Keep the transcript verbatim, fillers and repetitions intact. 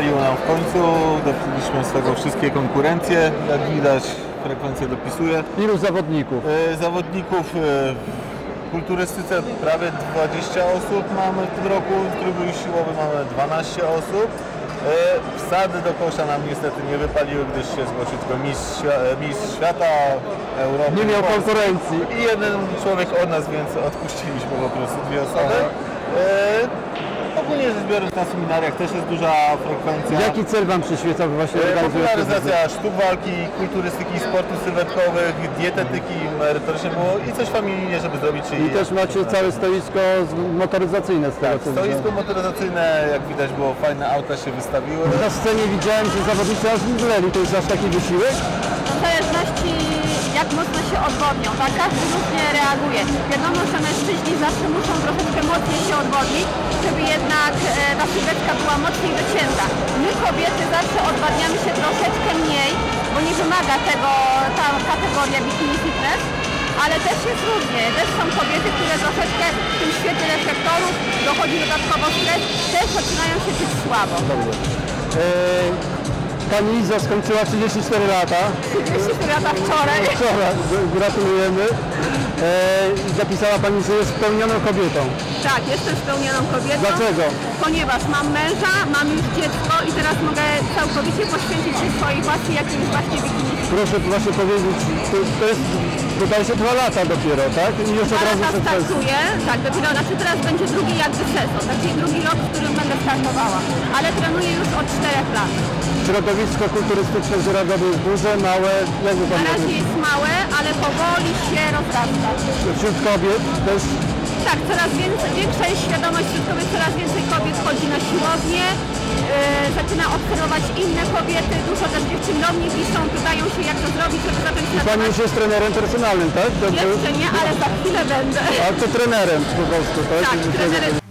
wypaliło nam w końcu, dobiliśmy z tego wszystkie konkurencje, jak widać frekwencja dopisuje. Ilu zawodników? E, zawodników e, w kulturystyce prawie dwadzieścia osób mamy w tym roku, w trybu siłowy mamy dwanaście osób. E, wsady do kosza nam niestety nie wypaliły, gdyż się zgłosił tylko mistrz, mistrz świata, Europy. Nie miał konkurencji. I jeden człowiek od nas, więc odpuściliśmy po prostu dwie osoby. E, Ogólnie rzecz biorąc na seminariach też jest duża frekwencja. Jaki cel Wam przyświeca właśnie organizujecie? Popularyzacja sztuk walki, kulturystyki, sportów sylwetkowych, dietetyki merytorycznie było i coś familijnie, żeby zrobić. Czyli I też macie całe stoisko motoryzacyjne z tego, tak, co stoisko widzę. motoryzacyjne, jak widać było fajne auta się wystawiły. Na scenie widziałem, że zawodnicy aż mdleli. To jest aż taki wysiłek? W zależności jak mocno się odwodnią, tak? Każdy różnie reaguje. Wiadomo, że mężczyźni zawsze muszą troszeczkę mocniej się odwodnić, żeby jednak e, ta sylwetka była mocniej docięta. My kobiety zawsze odwadniamy się troszeczkę mniej, bo nie wymaga tego ta kategoria bikini fitness, ale też jest różnie. Też są kobiety, które troszeczkę w tym świetle reflektorów dochodzi dodatkowo stres, też zaczynają się czuć słabo. Dobrze. E, Pani Iza skończyła trzydzieści cztery lata. trzydzieści cztery lata wczoraj. Wczoraj, gratulujemy. E, zapisała Pani, że jest spełnioną kobietą. Tak, jestem spełnioną kobietą. Dlaczego? Ponieważ mam męża, mam już dziecko i teraz mogę całkowicie poświęcić się swojej własnej, jakim jest właśnie bikini. Proszę właśnie powiedzieć, to, to jest, wydaje się, dwa lata dopiero, tak? I już od Dwa razu lata sukces. startuję, tak, dopiero, znaczy teraz będzie drugi jakby sezon, taki drugi rok, w którym będę startowała, ale trenuję już od czterech lat. Środowisko kulturystyczne w Żuradowie jest duże, małe, jakby Pani Na razie powiedzieć? jest małe, ale powoli się rozrasta. Wśród kobiet też. Tak, coraz więcej, większa jest świadomość wśród kobiet, coraz więcej kobiet chodzi na siłownię, yy, zaczyna obserwować inne kobiety, dużo też dziewczyn do mnie piszą, pytają się jak to zrobić, żeby zacząć Pani nadawać. już jest trenerem personalnym, tak? Dobrze? Jeszcze nie, ale za chwilę będę. A to trenerem po prostu, tak? Tak, trenerem